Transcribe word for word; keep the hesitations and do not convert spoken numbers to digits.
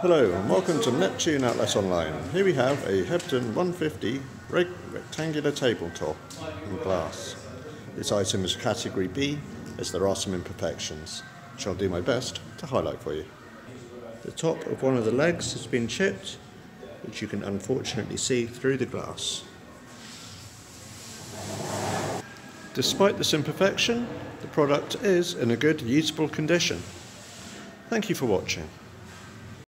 Hello and welcome to Neptune Atlas Online. Here we have a Hepton one fifty reg rectangular tabletop in glass. This item is category B as there are some imperfections, which I'll do my best to highlight for you. The top of one of the legs has been chipped, which you can unfortunately see through the glass. Despite this imperfection, the product is in a good, usable condition. Thank you for watching.